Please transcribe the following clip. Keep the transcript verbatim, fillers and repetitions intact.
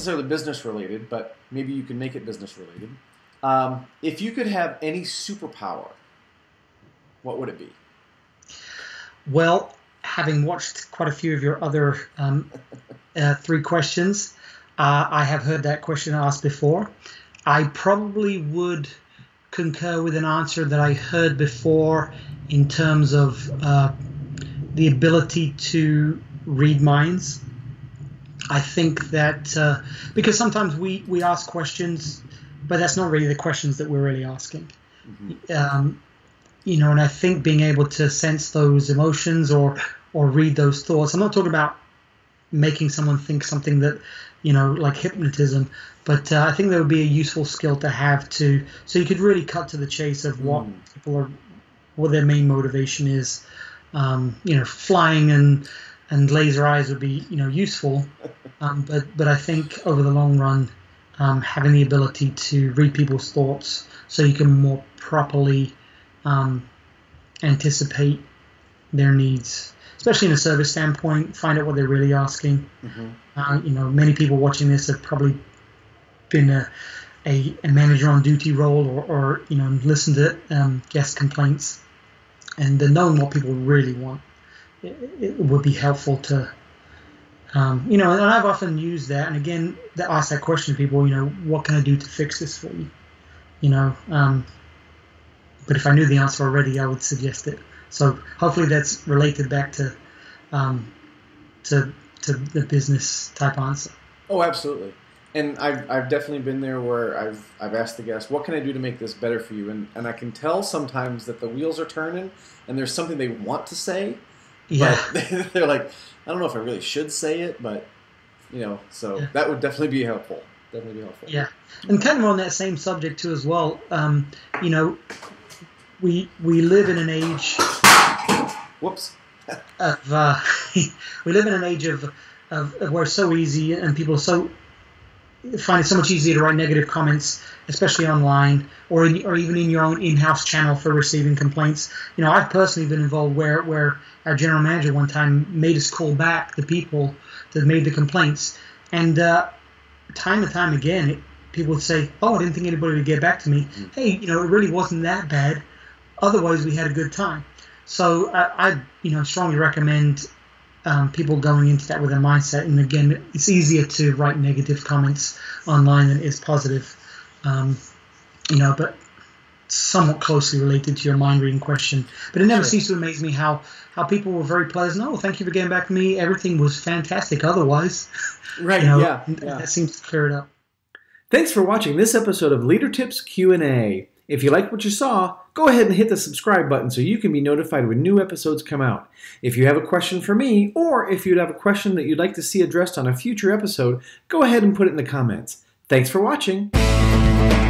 necessarily business related, but maybe you can make it business related. Um, if you could have any superpower, what would it be? Well, having watched quite a few of your other um, uh, three questions, uh, I have heard that question asked before. I probably would concur with an answer that I heard before in terms of uh, the ability to read minds. I think that uh, because sometimes we, we ask questions, but that's not really the questions that we're really asking. Mm-hmm. Um, you know, and I think being able to sense those emotions or or read those thoughts. I'm not talking about making someone think something that, you know, like hypnotism, but uh, I think that would be a useful skill to have to, so you could really cut to the chase of what mm. people are, what their main motivation is. Um, you know, flying and and laser eyes would be, you know, useful, um, but but I think over the long run, um, having the ability to read people's thoughts so you can more properly um, anticipate their needs, especially in a service standpoint, find out what they're really asking. Mm-hmm. Uh, you know, many people watching this have probably been a, a, a manager on duty role or, or you know, listened to um, guest complaints, and uh, knowing what people really want, it, it would be helpful to, um, you know, and I've often used that. And again, that ask that question to people, you know, what can I do to fix this for you? You know, um, but if I knew the answer already, I would suggest it. So hopefully that's related back to, um, to to the business type answer. Oh, absolutely. And I've I've definitely been there where I've I've asked the guest, what can I do to make this better for you? And and I can tell sometimes that the wheels are turning and there's something they want to say. Yeah. But they're like, I don't know if I really should say it, but you know, so yeah. That would definitely be helpful. Definitely be helpful. Yeah. And kind of on that same subject too as well, um, you know, we we live in an age Whoops. of uh, we live in an age of, of, of where it's so easy and people so find it so much easier to write negative comments, especially online or in, or even in your own in-house channel for receiving complaints. You know, I've personally been involved where where our general manager one time made us call back the people that made the complaints, and uh, time and time again, it, people would say, "Oh, I didn't think anybody would get back to me." Mm-hmm. Hey, you know, it really wasn't that bad. Otherwise, we had a good time. So I, I you know, strongly recommend um, people going into that with a mindset. And again, it's easier to write negative comments online than it is positive, um, you know, but somewhat closely related to your mind reading question. But it never sure. ceased to amaze me how, how people were very pleasant. Oh, thank you for getting back to me. Everything was fantastic otherwise. Right, you know, yeah, yeah. That seems to clear it up. Thanks for watching this episode of LeaderTips Q and A. If you liked what you saw, go ahead and hit the subscribe button so you can be notified when new episodes come out. If you have a question for me, or if you'd have a question that you'd like to see addressed on a future episode, go ahead and put it in the comments. Thanks for watching.